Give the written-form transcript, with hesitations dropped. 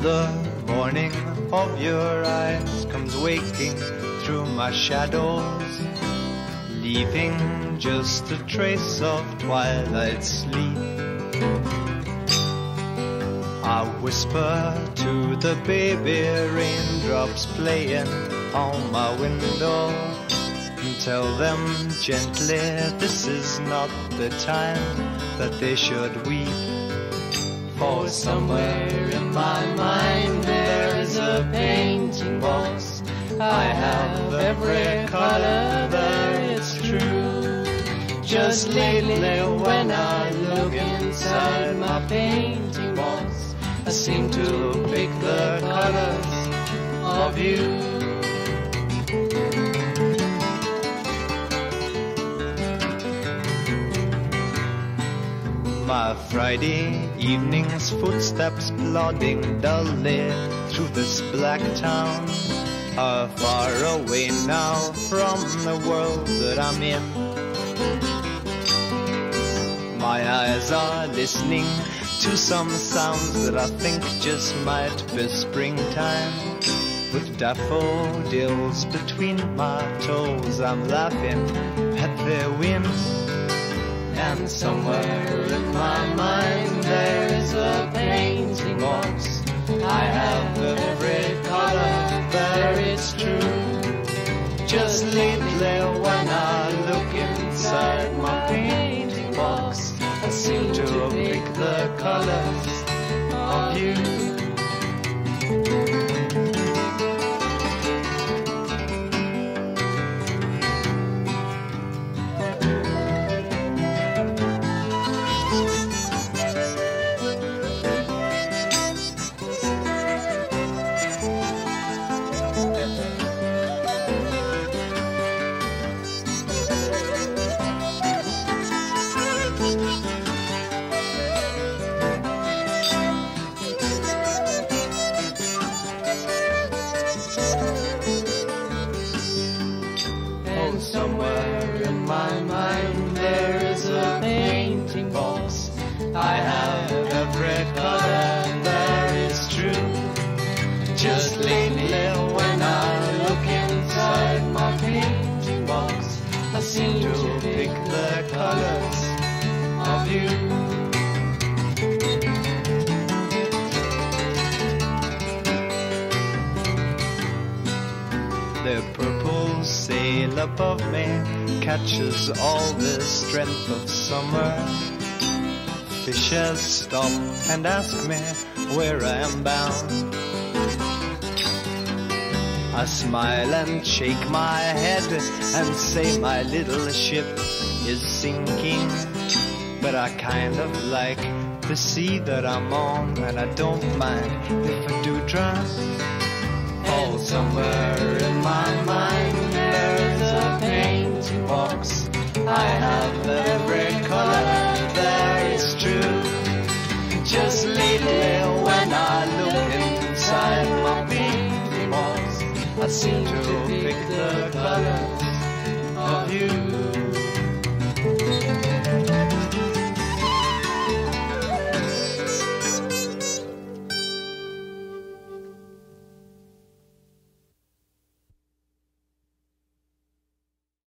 the morning of your eyes comes waking through my shadows, leaving just a trace of twilight sleep. I whisper to the baby raindrops playing on my window, and tell them gently this is not the time that they should weep. For somewhere in my mind there is a painting box. I have every color there, it's true. Just lately when I look inside my painting box, I seem to pick the colors of you. My Friday evening's footsteps plodding dully through this black town are far away now from the world that I'm in. My eyes are listening to some sounds that I think just might be springtime. With daffodils between my toes, I'm laughing at the wind. And somewhere in my mind there is a painting box. I have every color there, it's true. Just lately when I look inside my painting box, I seem to pick the colors of you. Somewhere in my mind there is a painting box. I have every color there, is true. Just lately when I look inside my painting box, I seem to pick the colors of you. The purple sail above me catches all the strength of summer. Fishes stop and ask me where I am bound. I smile and shake my head and say my little ship is sinking. But I kind of like the sea that I'm on, and I don't mind if I do drown. Oh, somewhere in my mind there's a painting box. I have every color there, it's true. Just lately when I look inside my painting box, I seem to pick the color